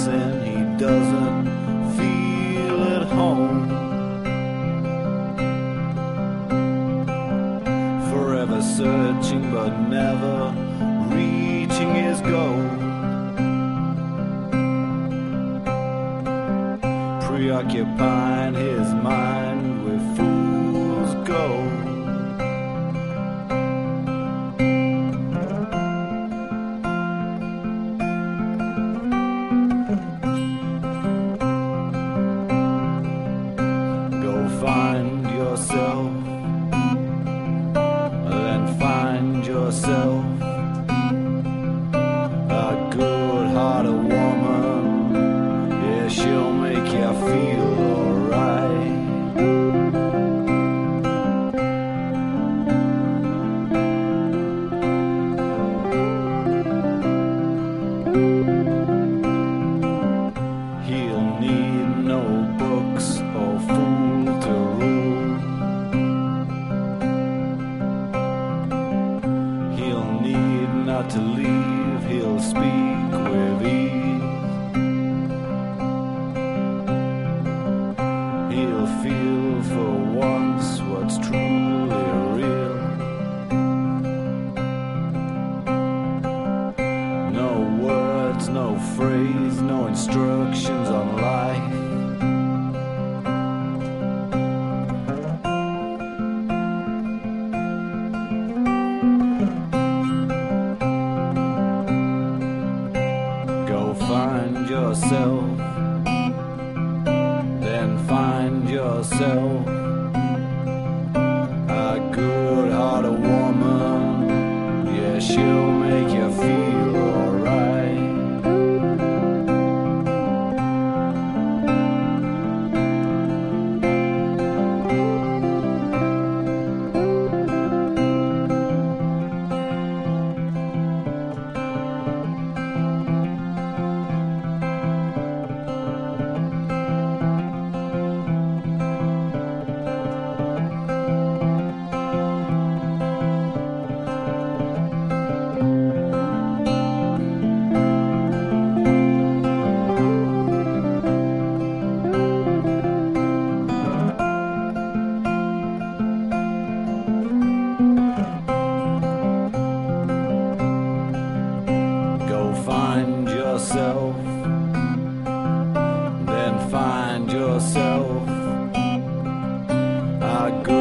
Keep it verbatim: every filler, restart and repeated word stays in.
guessing he doesn't feel at home. Forever searching but never reaching his goal. Preoccupying his mind with fool's gold. Go find yourself, then find yourself a good-hearted woman. Yeah, she'll make you feel alright. He'll need no books or fool to rule. He'll need not to leave, he'll speak with ease. He'll feel for once what's truly real. No words, no phrase, no instructions on life. Go find yourself, then find yourself a good-hearted woman. Yeah, she'll make you feel alright. Find yourself, then find yourself a good